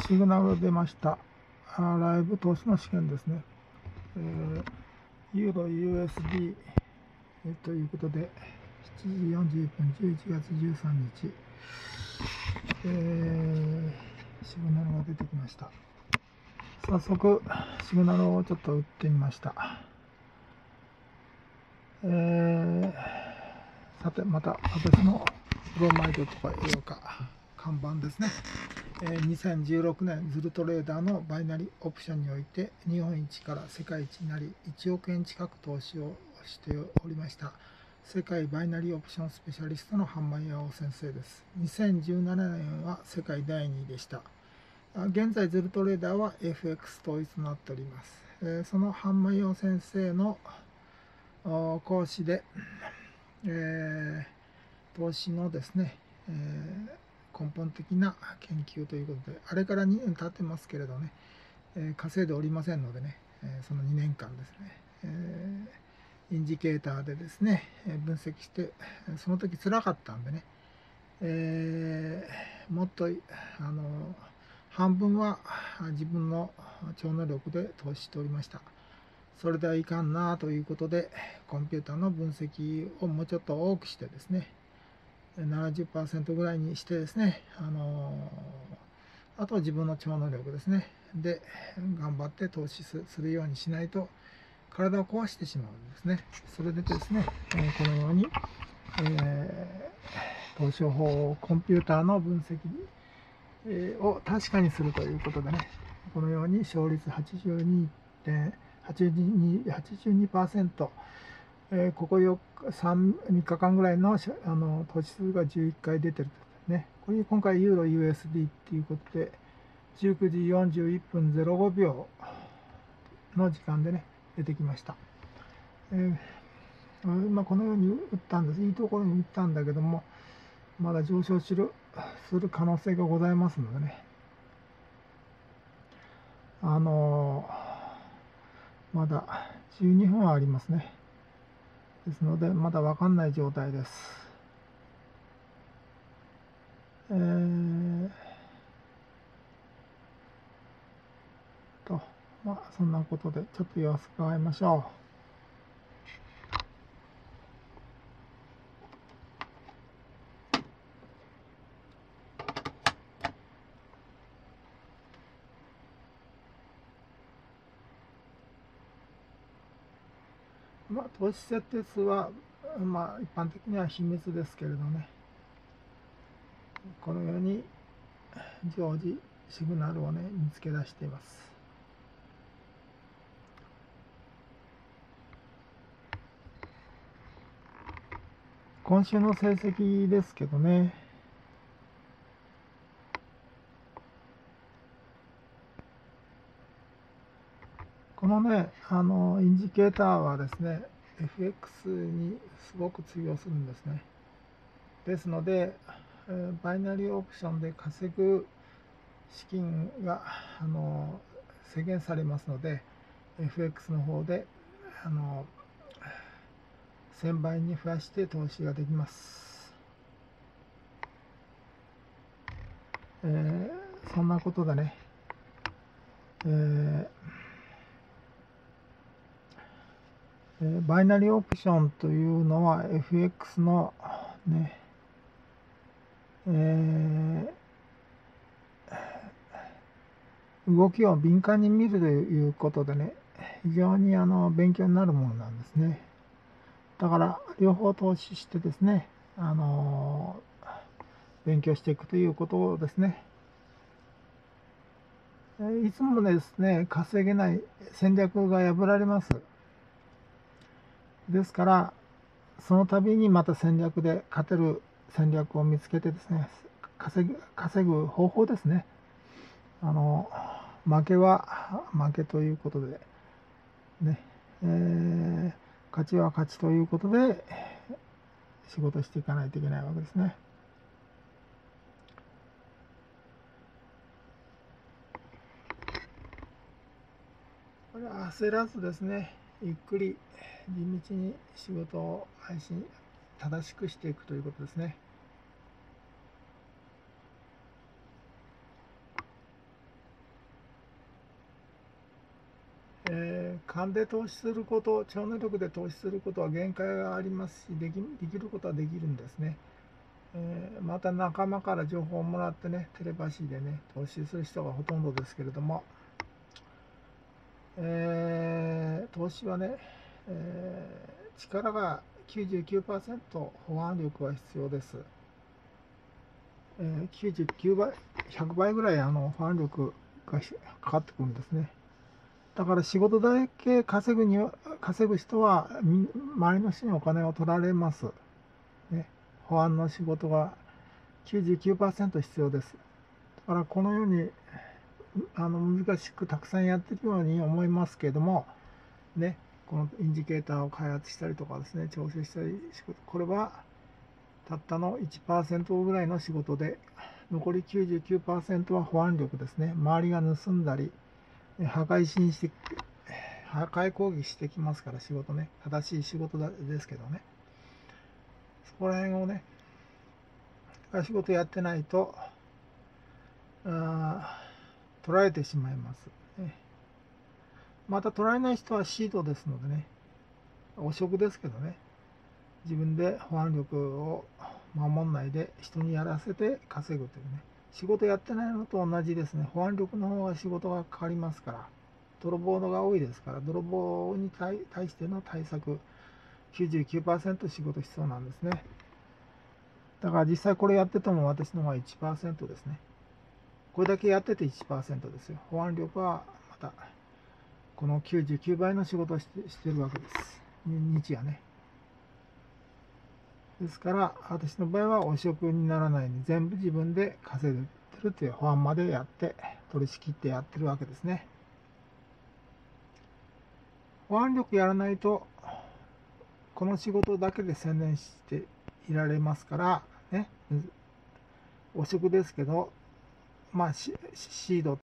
シグナル出ました。ライブ投資の試験ですね。ユーロ USD、ということで、7時41分、11月13日、シグナルが出てきました。早速、シグナルをちょっと打ってみました。さて、また私のプロマイドとかいうか、看板ですね。2016年ズルトレーダーのバイナリオプションにおいて日本一から世界一になり1億円近く投資をしておりました世界バイナリオプションスペシャリストの半間巌先生です。2017年は世界第2位でした。現在ズルトレーダーは FX 統一となっております。その半間巌先生の講師で、投資のですね、根本的な研究ということで、あれから2年経ってますけれどね、稼いでおりませんのでね、その2年間ですね、インジケーターでですね、分析して、その時辛かったんでね、もっと半分は自分の超能力で投資しておりました。それではいかんなということで、コンピューターの分析をもうちょっと多くしてですね、70% ぐらいにしてですね、あとは自分の超能力ですね。で、頑張って投資するようにしないと、体を壊してしまうんですね。それでですね、このように、投資法をコンピューターの分析を確かにするということでね、このように勝率 82%、ここ3日間ぐらいの投資数が11回出てるとね。これ今回ユーロ USD っていうことで、19時41分05秒の時間でね、出てきました。このように打ったんです。いいところに打ったんだけども、まだ上昇する可能性がございますのでね。まだ12分はありますね。ですので、まだ分かんない状態です。そんなことで、ちょっと様子伺いましょう。投資設定数は、一般的には秘密ですけれどね、このように常時シグナルをね、見つけ出しています。今週の成績ですけどね、このね、インジケーターはですね、FX にすごく通用するんですね。ですので、バイナリーオプションで稼ぐ資金が制限されますので、FX の方で1000倍に増やして投資ができます。そんなことでね、バイナリーオプションというのは FX のね、動きを敏感に見るということでね、非常に勉強になるものなんですね。だから両方投資してですね、勉強していくということですね。いつもですね、稼げない戦略が破られます。ですから、その度にまた戦略で勝てる戦略を見つけてですね、稼ぐ方法ですね。負けは負けということで、ね、勝ちは勝ちということで、仕事していかないといけないわけですね。これは焦らずですね、ゆっくり地道に仕事を正しくしていくということですね。 勘で投資すること、超能力で投資することは限界がありますし、できることはできるんですね。また仲間から情報をもらってね、テレパシーでね、投資する人がほとんどですけれども、投資はね、力が 99%、保安力は必要です。99倍、100倍ぐらい保安力がかかってくるんですね。だから仕事だけ稼ぐ人は、周りの人にお金を取られます。ね、保安の仕事が 99% 必要です。だからこのように難しくたくさんやってるように思いますけれども、ね、このインジケーターを開発したりとかですね、調整したり、これはたったの 1% ぐらいの仕事で、残り 99% は保安力ですね。周りが盗んだり、破壊攻撃してきますから、仕事ね。正しい仕事ですけどね。そこら辺をね、仕事やってないと、取られてしまいます。また取られない人はシードですのでね、汚職ですけどね、自分で保安力を守んないで人にやらせて稼ぐというね、仕事やってないのと同じですね。保安力の方が仕事がかかりますから、泥棒のが多いですから、泥棒に対しての対策、99% 仕事必要なんですね。だから実際これやってても私の方が 1% ですね。これだけやってて 1% ですよ。保安力はまたこの99倍の仕事をしてるわけです。日夜ね。ですから私の場合は汚職にならないように全部自分で稼いでるという保安までやって取り仕切ってやってるわけですね。保安力やらないとこの仕事だけで専念していられますからね、汚職ですけど、まあシード